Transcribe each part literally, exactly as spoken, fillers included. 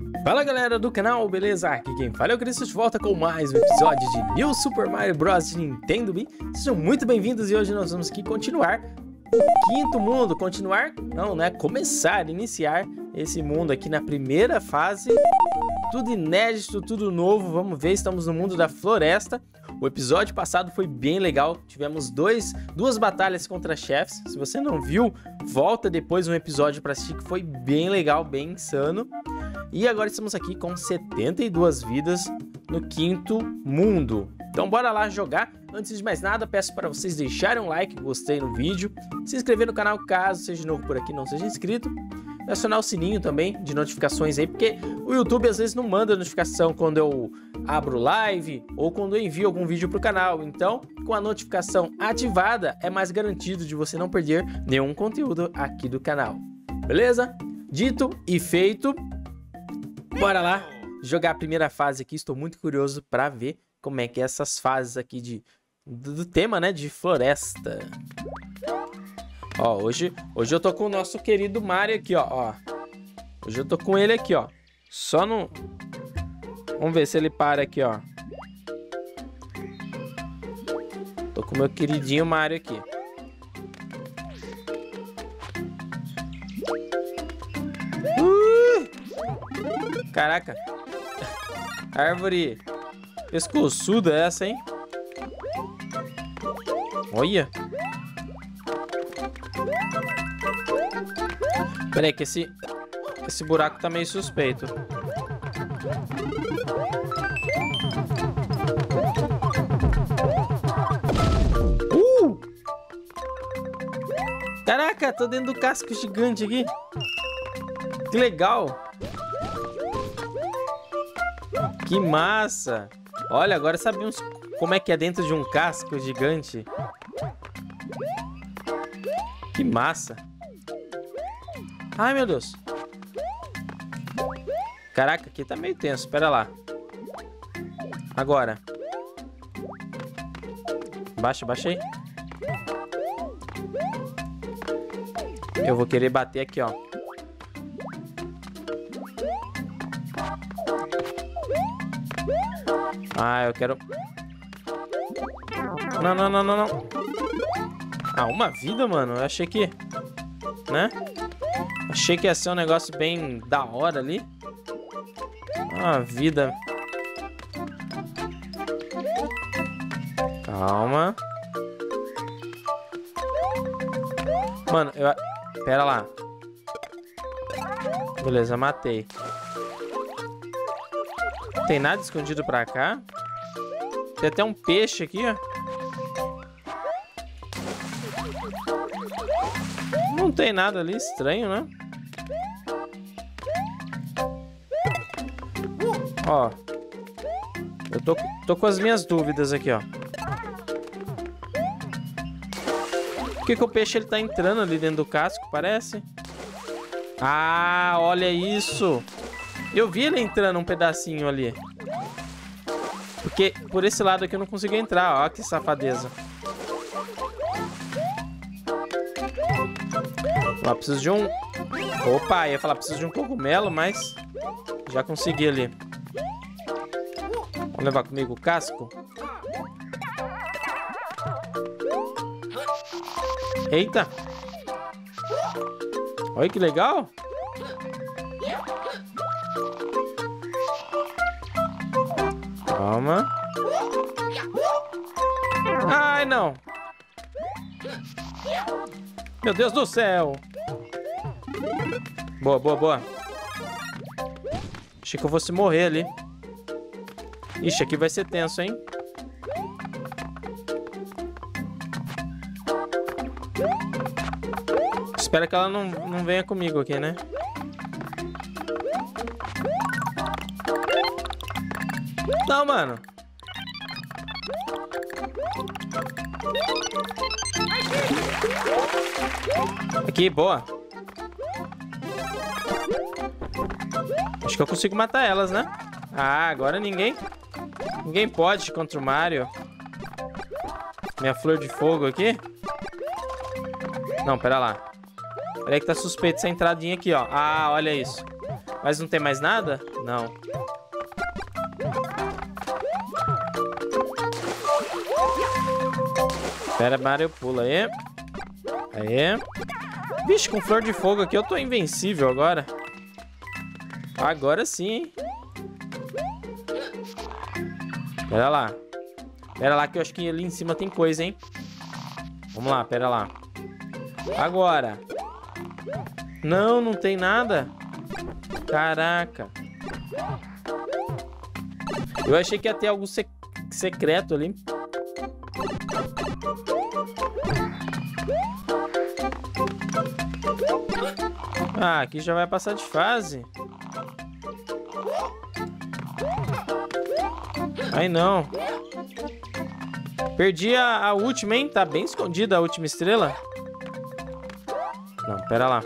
Fala galera do canal, beleza? Aqui quem fala é o Cristo, de volta com mais um episódio de New Super Mario Bros. De Nintendo Wii. Sejam muito bem-vindos e hoje nós vamos aqui continuar o quinto mundo. Continuar? Não, né? Começar, iniciar esse mundo aqui na primeira fase. Tudo inédito, tudo novo. Vamos ver, estamos no mundo da floresta. O episódio passado foi bem legal. Tivemos dois, duas batalhas contra chefes. Se você não viu, volta depois um episódio para assistir que foi bem legal, bem insano. E agora estamos aqui com setenta e duas vidas no quinto mundo. Então bora lá jogar. Antes de mais nada, peço para vocês deixarem um like, gostei no vídeo, se inscrever no canal caso seja novo por aqui e não seja inscrito, acionar o sininho também de notificações aí, porque o YouTube às vezes não manda notificação quando eu abro live ou quando eu envio algum vídeo para o canal. Então, com a notificação ativada, é mais garantido de você não perder nenhum conteúdo aqui do canal. Beleza? Dito e feito. Bora lá jogar a primeira fase aqui. Estou muito curioso para ver como é que é essas fases aqui de, do, do tema, né? De floresta. Ó, hoje, hoje eu tô com o nosso querido Mario aqui, ó, ó. Hoje eu tô com ele aqui, ó. Só no... Vamos ver se ele para aqui, ó. Tô com o meu queridinho Mario aqui. Caraca. Árvore pescoçuda essa, hein? Olha. Pera aí que esse, esse buraco tá meio suspeito. Uh! Caraca, tô dentro do casco gigante aqui. Que legal. Que massa! Olha, agora sabemos como é que é dentro de um casco gigante. Que massa! Ai, meu Deus! Caraca, aqui tá meio tenso. Espera lá. Agora. Baixa, baixa aí. Eu vou querer bater aqui, ó. Ah, eu quero... Não, não, não, não, não. Ah, uma vida, mano. Eu achei que... Né? Achei que ia ser um negócio bem da hora ali. Uma vida. Calma. Mano, eu... Pera lá. Beleza, matei. Tem nada escondido pra cá. Tem até um peixe aqui, ó. Não tem nada ali, estranho, né? Ó. Eu tô, tô com as minhas dúvidas aqui, ó. Por que que o peixe ele tá entrando ali dentro do casco, parece? Ah, olha isso! Eu vi ele entrando um pedacinho ali. Porque por esse lado aqui eu não consigo entrar. Ó, que safadeza. Ó, preciso de um... Opa, ia falar, preciso de um cogumelo, mas... Já consegui ali. Vamos levar comigo o casco? Eita! Olha que legal! Calma. Ai, não. Meu Deus do céu. Boa, boa, boa. Achei que eu fosse morrer ali. Ixi, aqui vai ser tenso, hein? Espero que ela não, não venha comigo aqui, né? Não, mano. Aqui, boa. Acho que eu consigo matar elas, né? Ah, agora ninguém... Ninguém pode contra o Mario. Minha flor de fogo aqui. Não, pera lá. Pera aí que tá suspeito essa entradinha aqui, ó. Ah, olha isso. Mas não tem mais nada? Não. Espera, Mario, pula aí. Aí. Vixe, com flor de fogo aqui eu tô invencível agora. Agora sim, hein? Pera lá. Pera lá que eu acho que ali em cima tem coisa, hein? Vamos lá, pera lá. Agora. Não, não tem nada. Caraca. Eu achei que ia ter algo sec secreto ali. Ah, aqui já vai passar de fase. Ai, não. Perdi a, a última, hein? Tá bem escondida a última estrela. Não, pera lá.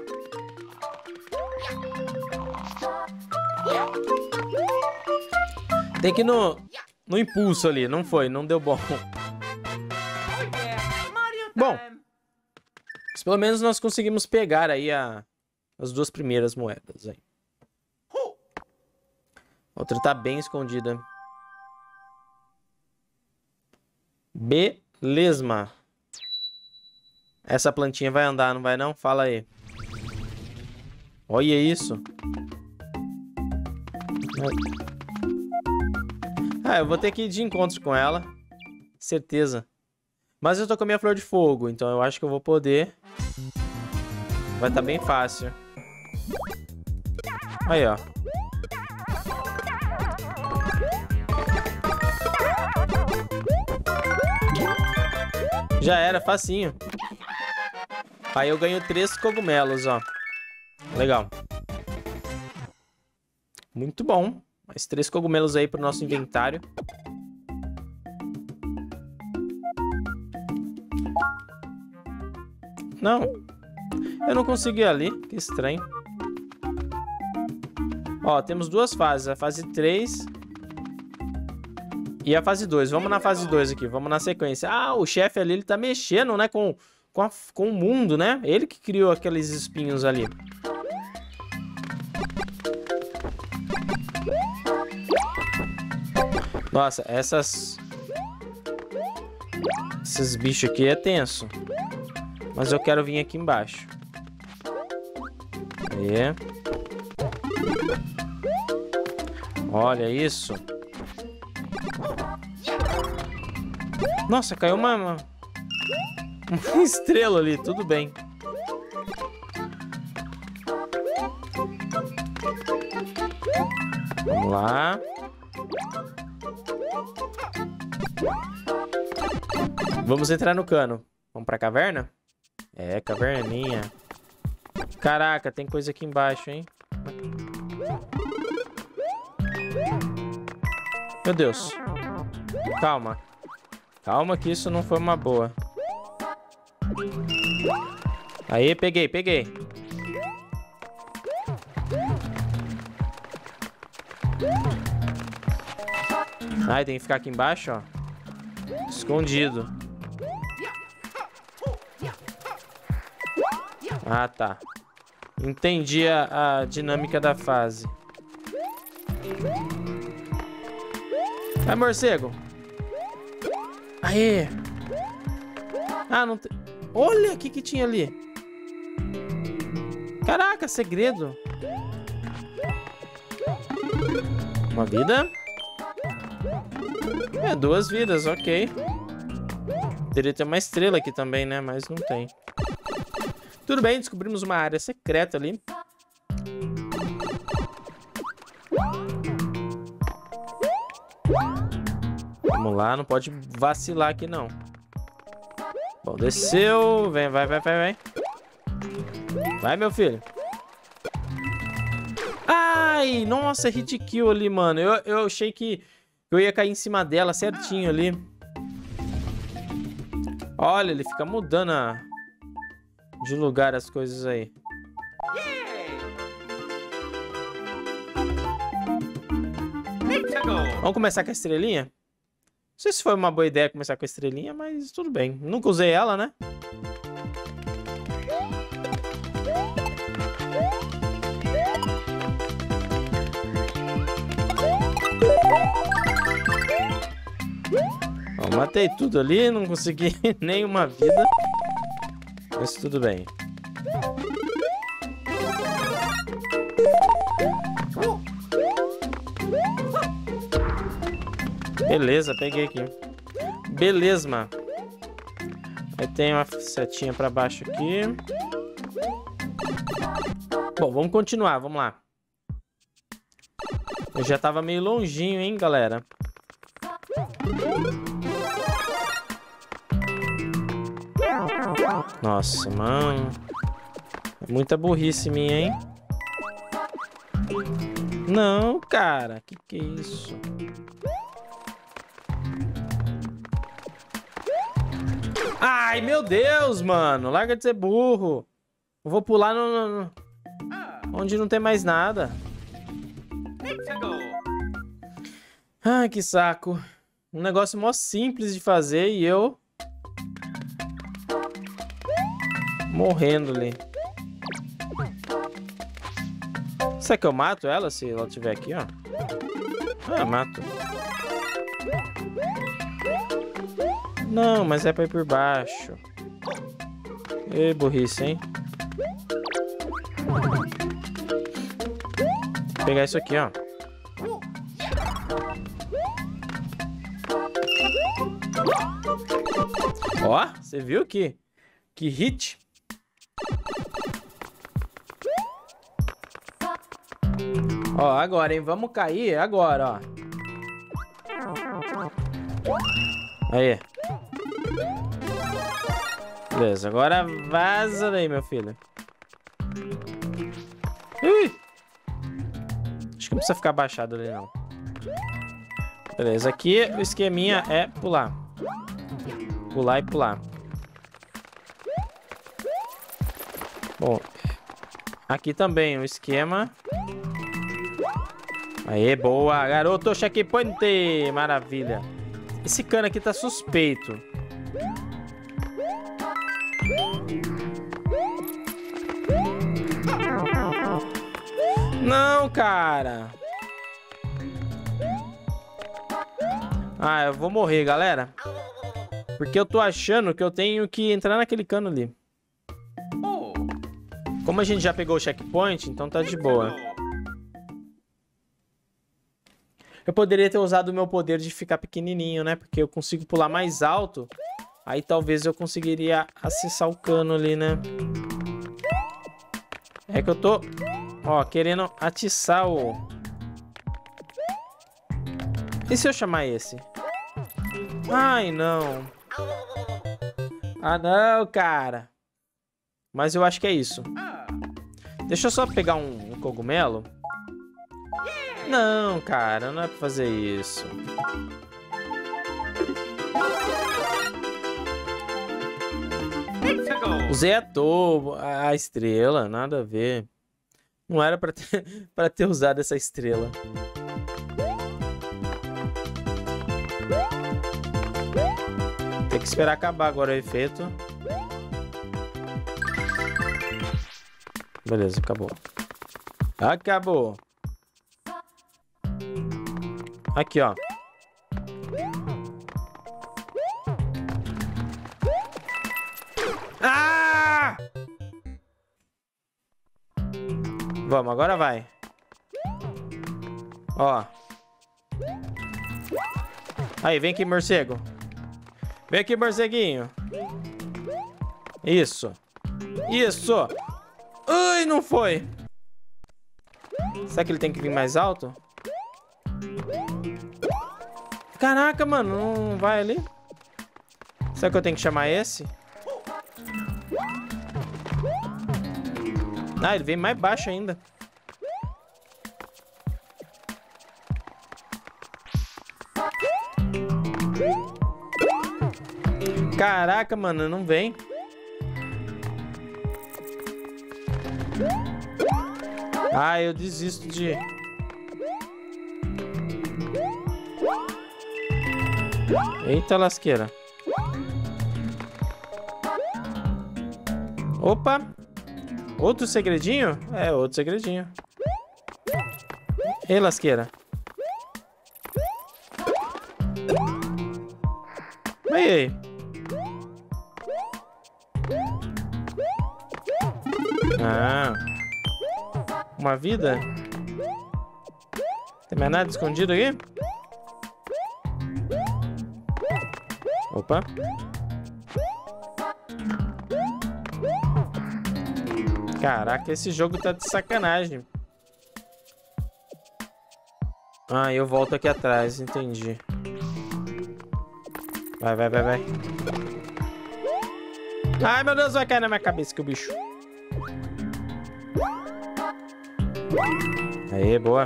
Tem que ir no, no impulso ali. Não foi, não deu bom. Bom. Mas pelo menos nós conseguimos pegar aí a, as duas primeiras moedas. Aí. Outra tá bem escondida. Beleza. Essa plantinha vai andar, não vai não? Fala aí. Olha isso. Ah, eu vou ter que ir de encontro com ela. Certeza. Mas eu tô com a minha flor de fogo, então eu acho que eu vou poder. Vai estar bem fácil. Aí, ó. Já era, facinho. Aí eu ganho três cogumelos, ó. Legal. Muito bom. Mais três cogumelos aí pro nosso inventário. Não. Eu não consegui ir ali. Que estranho. Ó, temos duas fases. A fase três... E a fase dois. Vamos na fase dois aqui. Vamos na sequência. Ah, o chefe ali, ele tá mexendo, né? Com, com, a, com o mundo, né? Ele que criou aqueles espinhos ali. Nossa, essas... Esses bichos aqui é tenso. Mas eu quero vir aqui embaixo. Aí. Olha isso. Nossa, caiu uma, uma... uma estrela ali, tudo bem. Vamos lá. Vamos entrar no cano. Vamos pra caverna? É, caverninha. Caraca, tem coisa aqui embaixo, hein? Meu Deus. Calma. Calma que isso não foi uma boa. Aí, peguei, peguei. Ai, tem que ficar aqui embaixo, ó. Escondido. Ah, tá. Entendi a, a dinâmica da fase. Vai, morcego. Aê. Ah, não tem... Olha o que que tinha ali. Caraca, segredo. Uma vida. É, duas vidas, ok. Teria ter uma estrela aqui também, né? Mas não tem. Tudo bem, descobrimos uma área secreta ali. Vamos lá, não pode vacilar aqui, não. Bom, desceu. Vem, vai, vai, vai, vai. Vai, meu filho. Ai, nossa, hit kill ali, mano. Eu, eu achei que eu ia cair em cima dela certinho ali. Olha, ele fica mudando a... de lugar as coisas aí. Vamos começar com a estrelinha? Não sei se foi uma boa ideia começar com a estrelinha, mas tudo bem. Nunca usei ela, né? Eu matei tudo ali, não consegui nenhuma vida. Mas tudo bem. Beleza, peguei aqui. Beleza, mano. Aí tem uma setinha pra baixo aqui. Bom, vamos continuar, vamos lá. Eu já tava meio longinho, hein, galera. Nossa, mano. É muita burrice minha, hein? Não, cara. Que que é isso? Ai, meu Deus, mano. Larga de ser burro. Eu vou pular no... no... onde não tem mais nada. Ai, que saco. Um negócio mó simples de fazer e eu... morrendo ali. Será que eu mato ela se ela estiver aqui, ó? Ah, mato. Não, mas é pra ir por baixo. Ê, burrice, hein? Vou pegar isso aqui, ó. Ó, você viu que... que hit? Ó, agora, hein? Vamos cair agora, ó. Aí. Beleza, agora vaza daí, meu filho. Ui! Acho que não precisa ficar abaixado ali, não. Beleza, aqui o esqueminha é pular. Pular e pular. Bom, aqui também o esquema. Aê, boa, garoto, checkpoint. Maravilha. Esse cano aqui tá suspeito. Não, cara. Ah, eu vou morrer, galera. Porque eu tô achando que eu tenho que entrar naquele cano ali. Como a gente já pegou o checkpoint, então tá de boa. Eu poderia ter usado o meu poder de ficar pequenininho, né? Porque eu consigo pular mais alto. Aí talvez eu conseguiria acessar o cano ali, né? É que eu tô, ó, querendo atiçar o... E se eu chamar esse? Ai, não. Ah, não, cara. Mas eu acho que é isso. Deixa eu só pegar um, um cogumelo. Não, cara, não é pra fazer isso. Usei à toa a estrela, nada a ver. Não era pra ter, pra ter usado essa estrela. Tem que esperar acabar agora o efeito. Beleza, acabou. Acabou. Aqui, ó. Ah! Vamos, agora vai. Ó. Aí, vem aqui, morcego. Vem aqui, morceguinho. Isso. Isso. Ai, não foi. Será que ele tem que vir mais alto? Caraca, mano, não vai ali? Será que eu tenho que chamar esse? Ah, ele vem mais baixo ainda. Caraca, mano, não vem. Ah, eu desisto de... Eita lasqueira. Opa. Outro segredinho? É, outro segredinho. Ei, lasqueira. Aí. Ah. Uma vida? Tem mais nada escondido aqui? Opa. Caraca, esse jogo tá de sacanagem. Ah, eu volto aqui atrás, entendi. Vai, vai, vai, vai. Ai, meu Deus, vai cair na minha cabeça que o bicho. Aê, boa.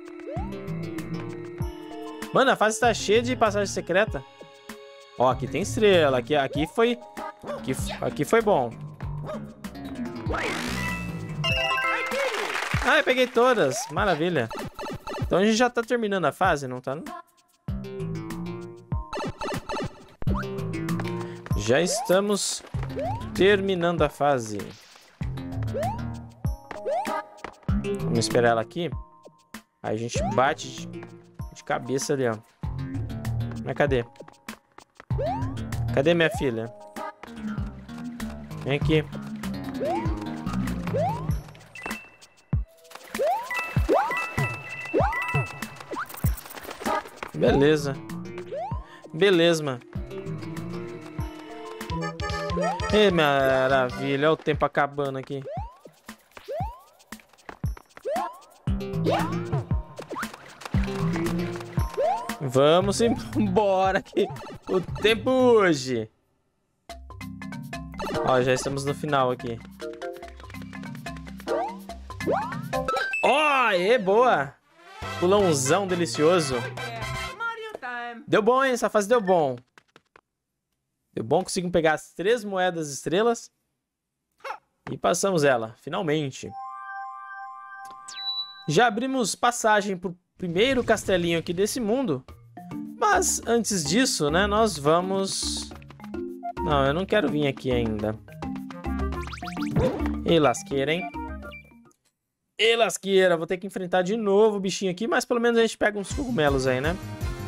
Mano, a fase tá cheia de passagem secreta. Ó, aqui tem estrela. Aqui, aqui foi... Aqui, aqui foi bom. Ah, eu peguei todas. Maravilha. Então a gente já tá terminando a fase, não tá? Não? Já estamos terminando a fase. Vamos esperar ela aqui. Aí a gente bate de, de cabeça ali, ó. Mas cadê? Cadê minha filha? Vem aqui. Beleza. Beleza, mano. Ei, maravilha. Olha o tempo acabando aqui. Vamos embora aqui. O tempo hoje. Ó, já estamos no final aqui. Ó, é boa. Pulãozão delicioso. Deu bom, hein? Essa fase deu bom. Deu bom, conseguimos pegar as três moedas estrelas. E passamos ela, finalmente. Já abrimos passagem pro primeiro castelinho aqui desse mundo. Mas antes disso, né, nós vamos... Não, eu não quero vir aqui ainda. E lasqueira, hein? E lasqueira, vou ter que enfrentar de novo o bichinho aqui, mas pelo menos a gente pega uns cogumelos aí, né?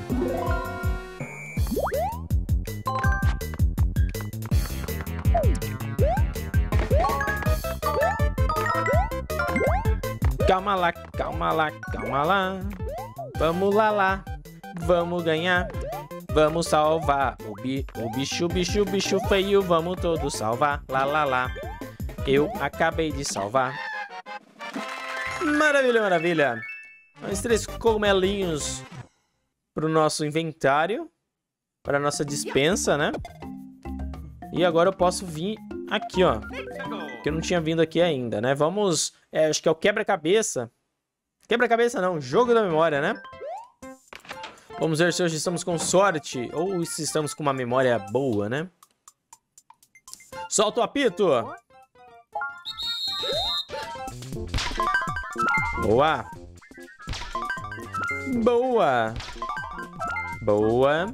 Calma lá, calma lá, calma lá. Vamos lá, lá. Vamos ganhar. Vamos salvar o, bi o bicho, bicho, bicho feio. Vamos todos salvar. Lá, lá, lá. Eu acabei de salvar. Maravilha, maravilha. Mais três cogumelinhos pro nosso inventário. Para nossa dispensa, né? E agora eu posso vir aqui, ó. Que eu não tinha vindo aqui ainda, né? Vamos... É, acho que é o quebra-cabeça. Quebra-cabeça não, jogo da memória, né? Vamos ver se hoje estamos com sorte ou se estamos com uma memória boa, né? Solta o apito! Boa! Boa! Boa!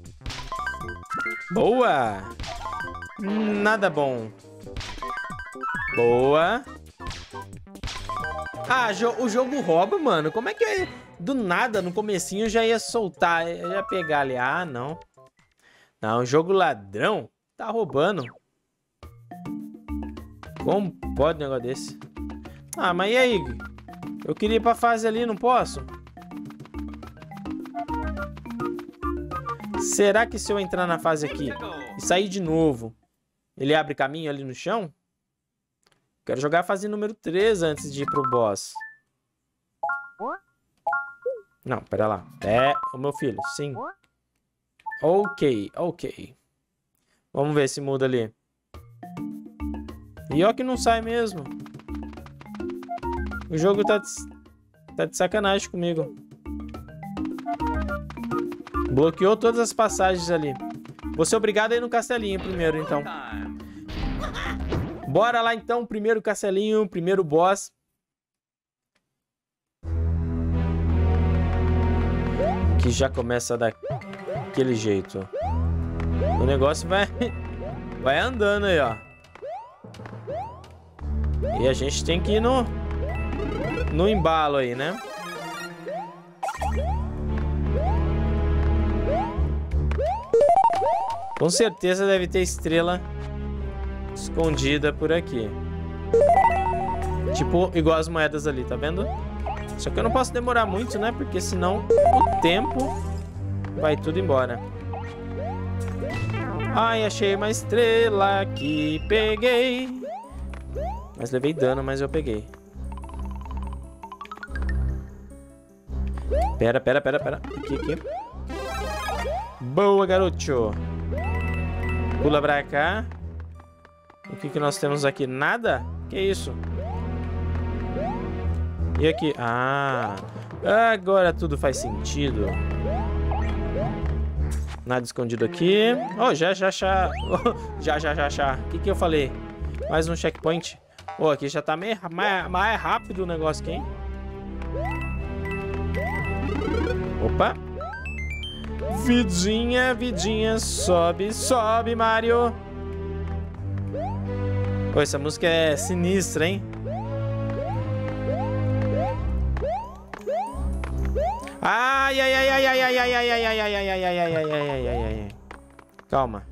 Boa! Nada bom. Boa! Ah, jo o jogo rouba, mano. Como é que é? Do nada, no comecinho, já ia soltar, já ia pegar ali. Ah, não. Não, jogo ladrão. Tá roubando. Como pode um negócio desse? Ah, mas e aí? Eu queria ir pra fase ali, não posso? Será que se eu entrar na fase aqui e sair de novo, ele abre caminho ali no chão? Quero jogar a fase número três antes de ir pro boss. Não, pera lá. É, o meu filho, sim. Ok, ok. Vamos ver se muda ali. E ó que não sai mesmo. O jogo tá de, tá de sacanagem comigo. Bloqueou todas as passagens ali. Vou ser obrigado a ir no castelinho primeiro, então. Bora lá, então. Primeiro castelinho, primeiro boss. Que já começa daquele jeito. O negócio vai, vai andando aí, ó. E a gente tem que ir no, no embalo aí, né? Com certeza deve ter estrela escondida por aqui. Tipo, igual as moedas ali, tá vendo? Só que eu não posso demorar muito, né? Porque senão o tempo vai tudo embora. Ai, achei uma estrela aqui, peguei. Mas levei dano, mas eu peguei. Pera, pera, pera, pera. Aqui, aqui. Boa, garoto. Pula pra cá. O que que nós temos aqui? Nada? Que isso? E aqui? Ah, agora tudo faz sentido. Nada escondido aqui. Oh, já, já, já. Oh, já, já, já, já. O que que eu falei? Mais um checkpoint. Oh, aqui já tá meio, mais, mais rápido o negócio aqui, hein? Opa. Vidinha, vidinha. Sobe, sobe, Mario. Oh, essa música é sinistra, hein? Ai, ai, ai, ai, ai, ai, ai, ai, ai, ai, ai, ai, ai, ai, ai, ai, ai, ai, ai. Calma.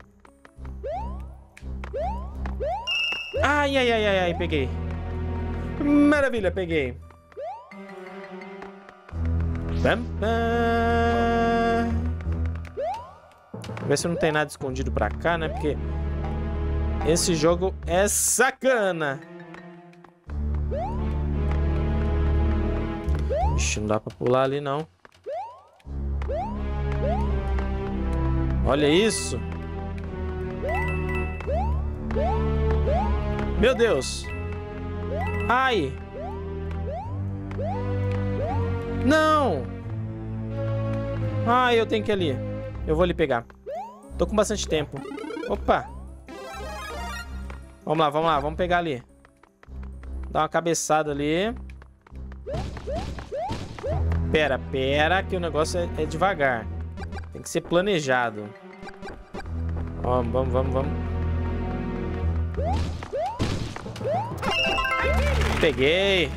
Ai, ai, ai, ai, ai, peguei. Maravilha, peguei. Bam, bam. Vou ver se não tem nada escondido pra cá, né? Porque esse jogo é sacana. Ixi, não dá pra pular ali, não. Olha isso. Meu Deus. Ai. Não. Ai, eu tenho que ir ali. Eu vou ali pegar. Tô com bastante tempo. Opa. Vamos lá, vamos lá. Vamos pegar ali. Dá uma cabeçada ali. Pera, pera, que o negócio é, é devagar. Tem que ser planejado. Ó, vamos, vamos, vamos. Peguei.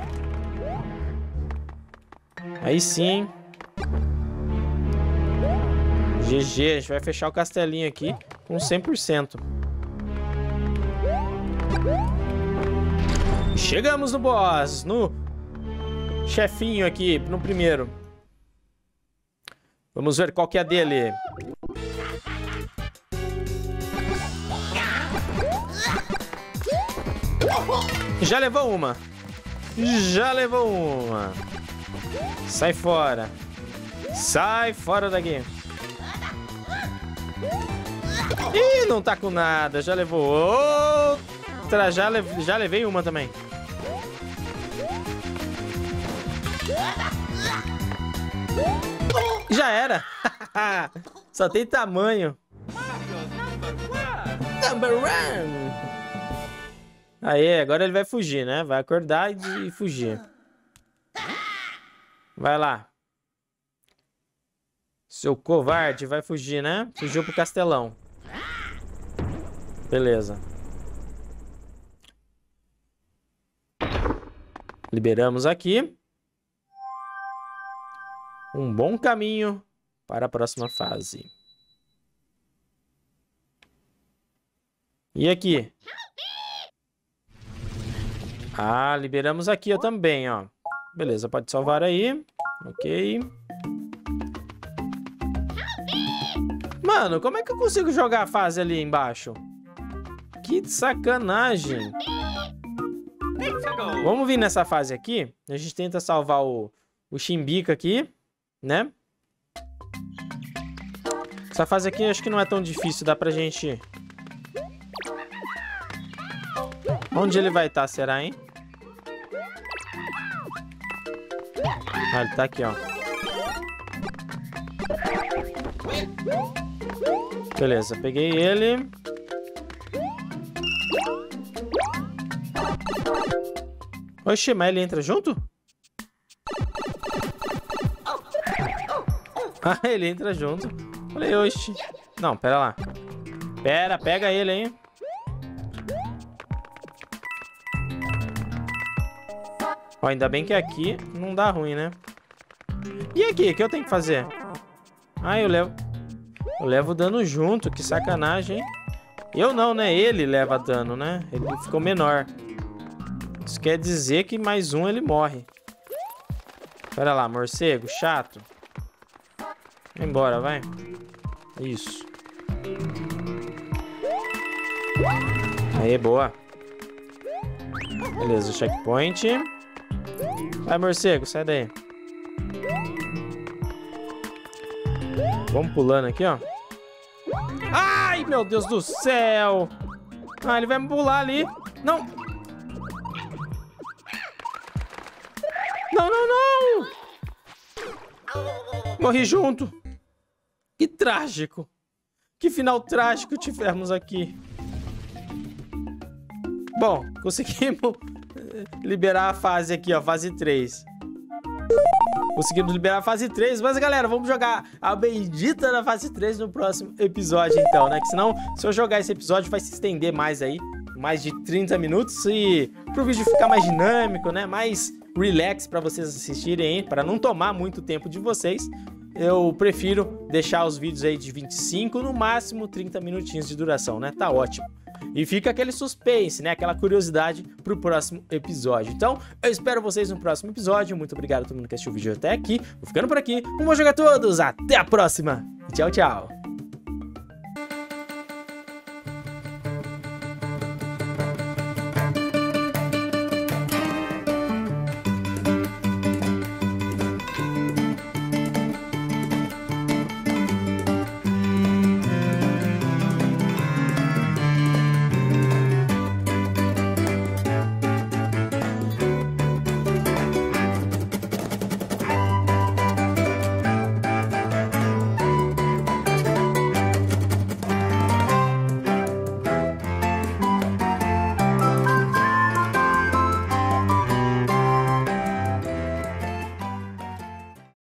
Aí sim. G G, a gente vai fechar o castelinho aqui com cem por cento. Chegamos no boss, no chefinho aqui, no primeiro. Vamos ver qual que é a dele. Já levou uma. Já levou uma. Sai fora. Sai fora daqui. Ih, não tá com nada. Já levou outra. Já, le... Já levei uma também. Já era. Só tem tamanho. Number one. Aí, agora ele vai fugir, né? Vai acordar e fugir. Vai lá. Seu covarde vai fugir, né? Fugiu pro castelão. Beleza. Liberamos aqui. Um bom caminho para a próxima fase. E aqui? Ah, liberamos aqui ó, também, ó. Beleza, pode salvar aí. Ok. Mano, como é que eu consigo jogar a fase ali embaixo? Que sacanagem. Vamos vir nessa fase aqui. A gente tenta salvar o, o Chimbica aqui, né? Essa fase aqui acho que não é tão difícil. Dá pra gente... Onde ele vai estar, será, hein? Ah, ele tá aqui, ó. Beleza, peguei ele. Oxi, mas ele entra junto? Ah, ele entra junto. Falei, oxi. Não, pera lá. Pera, pega ele, hein? Ó, ainda bem que aqui não dá ruim, né? E aqui, o que eu tenho que fazer? Ah, eu levo... Eu levo dano junto, que sacanagem, hein? Eu não, né? Ele leva dano, né? Ele ficou menor. Isso quer dizer que mais um ele morre. Pera lá, morcego, chato. Vai embora, vai. Isso. Aí, boa. Beleza, checkpoint. Vai, morcego, sai daí. Vamos pulando aqui, ó. Ai, meu Deus do céu. Ah, ele vai me pular ali. Não. Não, não, não. Morri junto. Que trágico. Que final trágico tivemos aqui. Bom, conseguimos liberar a fase aqui, ó. Fase três. Conseguimos liberar a fase três. Mas, galera, vamos jogar a bendita da fase três no próximo episódio, então, né? Que senão, se eu jogar esse episódio, vai se estender mais aí. Mais de trinta minutos. E pro vídeo ficar mais dinâmico, né? Mais relax pra vocês assistirem aí. Pra não tomar muito tempo de vocês. Eu prefiro deixar os vídeos aí de vinte e cinco, no máximo trinta minutinhos de duração, né? Tá ótimo. E fica aquele suspense, né? Aquela curiosidade pro próximo episódio. Então, eu espero vocês no próximo episódio. Muito obrigado a todo mundo que assistiu o vídeo até aqui. Vou ficando por aqui. Um bom jogo a todos. Até a próxima. Tchau, tchau.